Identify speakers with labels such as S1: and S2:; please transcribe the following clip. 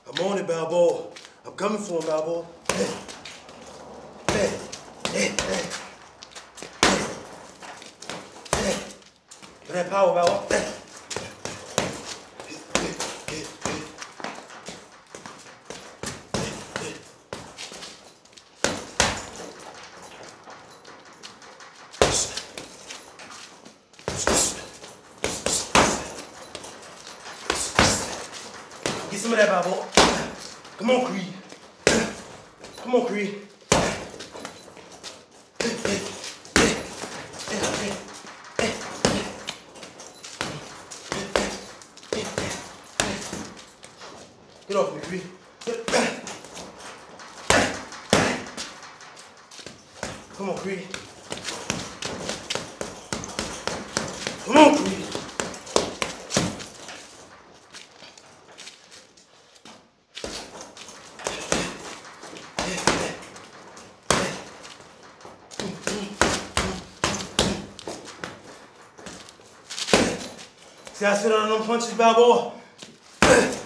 S1: I'm on it, Balboa. I'm coming for him, Balboa. Get that power, Balboa. Get some of that, Balboa. Come on, Creed. Come on, Creed. Get off me, Creed. Come on, Creed. Come on, Creed. See, I sit on them punches, Balboa.